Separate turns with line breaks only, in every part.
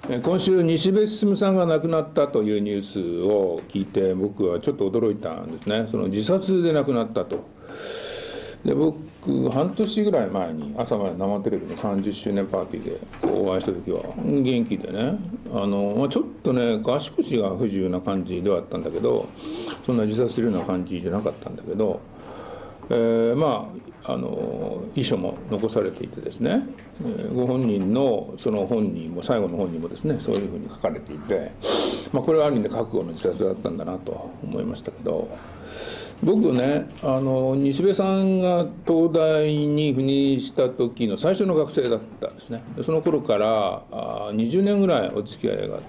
今週、西部進さんが亡くなったというニュースを聞いて、僕はちょっと驚いたんですね。その自殺で亡くなったと。で、僕、半年ぐらい前に朝まで生テレビの30周年パーティーでお会いした時は、元気でね、ちょっとね、足腰が不自由な感じではあったんだけど、そんな自殺するような感じじゃなかったんだけど、遺書も残されていてですね、ご本人のその本人も最後の本人もですね、そういうふうに書かれていて、これはある意味で覚悟の自殺だったんだなと思いましたけど、僕ね、西部さんが東大に赴任した時の最初の学生だったんですね。その頃から20年ぐらいお付き合いがあって、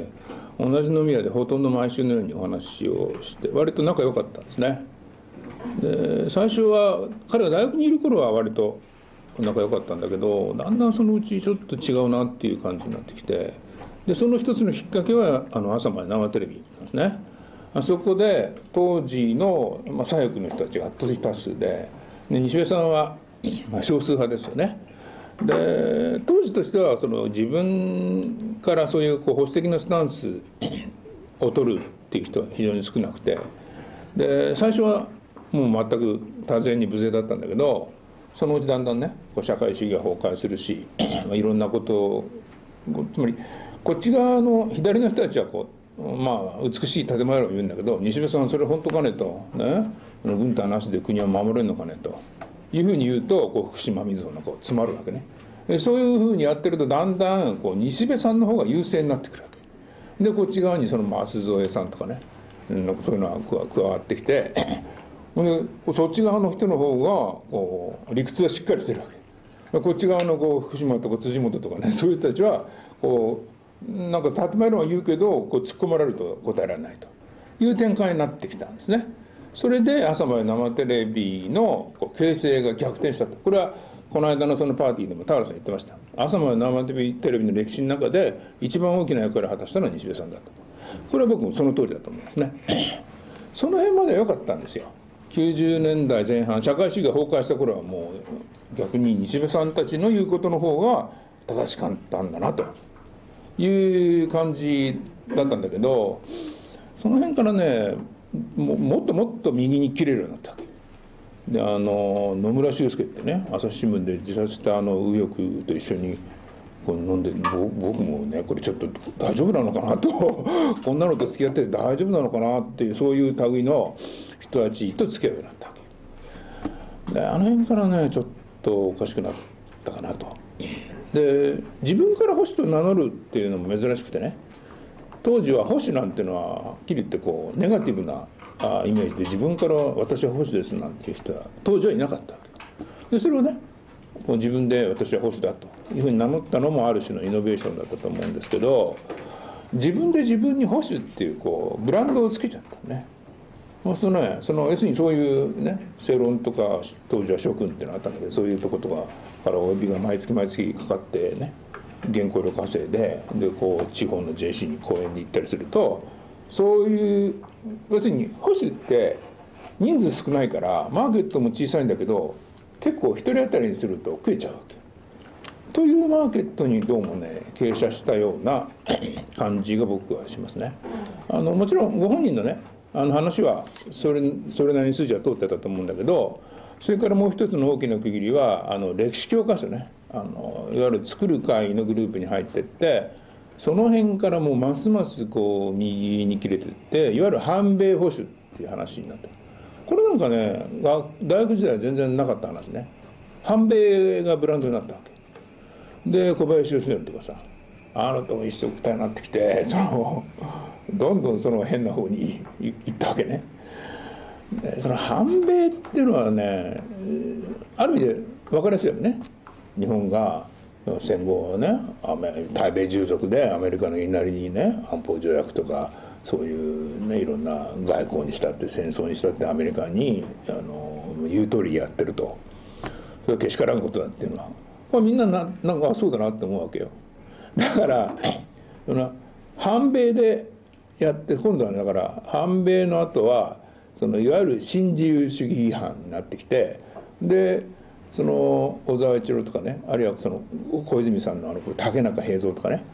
同じ飲み屋でほとんど毎週のようにお話をして割と仲良かったんですね。で、最初は彼が大学にいる頃は割と仲良かったんだけど、だんだんそのうちちょっと違うなっていう感じになってきて、でその一つのきっかけは朝まで生テレビなんですね。あそこで当時の左翼の人たちが圧倒的多数で、西部さんは少数派ですよね。で当時としてはその自分からそういう保守的なスタンスを取るっていう人は非常に少なくて、で最初はもう全く多勢に無勢だったんだけど、そのうちだんだんね社会主義が崩壊するしいろんなことを、つまりこっち側の左の人たちは美しい建前を言うんだけど、西部さんはそれ本当かねと、ね、軍隊なしで国は守れるのかねというふうに言うと、福島みずほの詰まるわけね。でそういうふうにやってるとだんだん西部さんの方が優勢になってくるわけで、こっち側にその舛添さんとかね、そういうのが加わってきてそっち側の人の方が理屈はしっかりしてるわけ。こっち側の福島とか辻元とかね、そういう人たちはなんか建前論は言うけど突っ込まれると答えられないという展開になってきたんですね。それで朝まで生テレビの形勢が逆転したと。これはこの間のそのパーティーでも田原さん言ってました。朝まで生テレビの歴史の中で一番大きな役割を果たしたのは西部さんだと。これは僕もその通りだと思うんですね。その辺までは良かったんですよ。90年代前半社会主義が崩壊した頃はもう逆に西部さんたちの言うことの方が正しかったんだなという感じだったんだけど、その辺からねもっともっと右に切れるようになったわけで、野村修介ってね、朝日新聞で自殺した右翼と一緒に飲んで、僕もねこれちょっと大丈夫なのかなとこんなのと付き合って大丈夫なのかなっていう、そういう類の人たちと付き合うようになったわけで、あの辺からねちょっとおかしくなったかなと。で自分から保守と名乗るっていうのも珍しくてね、当時は保守なんていうのははっきり言ってネガティブなイメージで、自分から私は保守ですなんていう人は当時はいなかったわけで、それをね自分で私は保守だというふうに名乗ったのもある種のイノベーションだったと思うんですけど、自分で自分に保守っていうブランドをつけちゃったね。そうするとね、要するにそういうね正論とか当時は諸君っていうのがあったので、そういうとことかからお詫びが毎月毎月かかってね、原稿料稼いで地方の JC に講演に行ったりすると、そういう要するに保守って人数少ないからマーケットも小さいんだけど結構一人当たりにすると食えちゃうわけというマーケットにどうもね傾斜したような感じが僕はしますね。もちろんご本人のね話はそれなりに筋は通ってたと思うんだけど、それからもう一つの大きな区切りは歴史教科書ね、いわゆる作る会のグループに入ってって、その辺からもうますます右に切れていって、いわゆる反米保守っていう話になって、これなんかね大学時代は全然なかった話ね。反米がブランドになったわけで、小林義則とかさ、あのと一緒くたになってきて、どんどんその変な方に行ったわけね。でその反米っていうのはね、ある意味で分かりやすいよね。日本が戦後ね対米従属でアメリカの言いなりにね安保条約とかそういうねいろんな外交にしたって戦争にしたってアメリカに言う通りやってると、それはけしからんことだっていうのはみんななんかそうだなって思うわけよ。だから反米でやって、今度はだから反米の後はいわゆる新自由主義違反になってきて、で小沢一郎とかね、あるいは小泉さんの竹中平蔵とかね、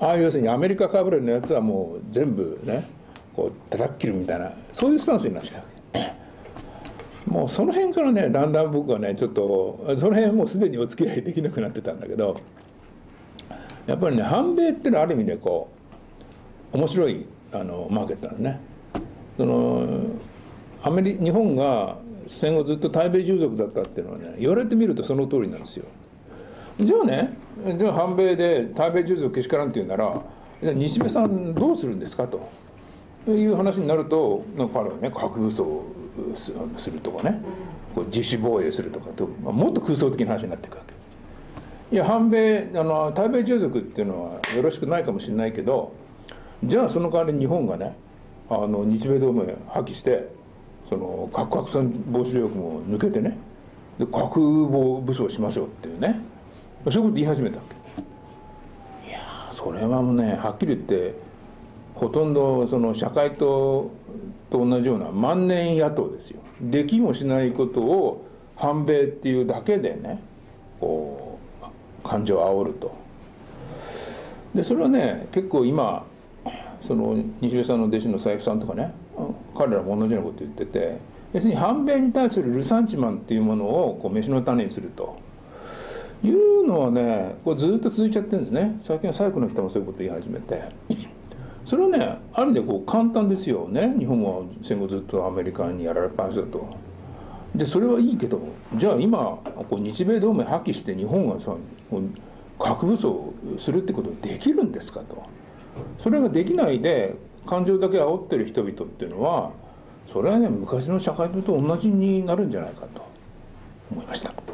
ああいう要するにアメリカかぶれのやつはもう全部ねこう叩き切るみたいな、そういうスタンスになってきたわけ。もうその辺からねだんだん僕はねちょっとその辺もうすでにお付き合いできなくなってたんだけど、やっぱりね反米っていうのはある意味でこう面白いマーケットなんね。その日本が戦後ずっと対米従属だったっていうのはね、言われてみるとその通りなんですよ。じゃあね、じゃあ反米で対米従属けしからんって言うなら、じゃあ西部さんどうするんですかという話になると、彼はね核武装をするとかね、こう自主防衛するとかと、もっと空想的な話になっていくわけ。いや反米対米従属っていうのはよろしくないかもしれないけど、じゃあその代わり日本がね日米同盟破棄して、その核拡散防止条約も抜けてね、で核武装しましょうっていうね、そういうこと言い始めたわけ。いやそれはもうねはっきり言ってほとんどその社会と同じような万年野党ですよ。できもしないことを反米っていうだけでねこう感情を煽ると。でそれはね結構今その西部さんの弟子の佐伯さんとかね、彼らも同じようなこと言ってて、要するに反米に対するルサンチマンっていうものをこう飯の種にするというのはねこうずっと続いちゃってるんですね。最近は左翼の人もそういうこと言い始めて、それはねある意味でこう簡単ですよね。日本は戦後ずっとアメリカにやられっぱなしだと。でそれはいいけど、じゃあ今こう日米同盟破棄して日本がさ核武装するってことできるんですかと。それができないで感情だけ煽ってる人々っていうのは、それはね昔の社会と同じになるんじゃないかと思いました。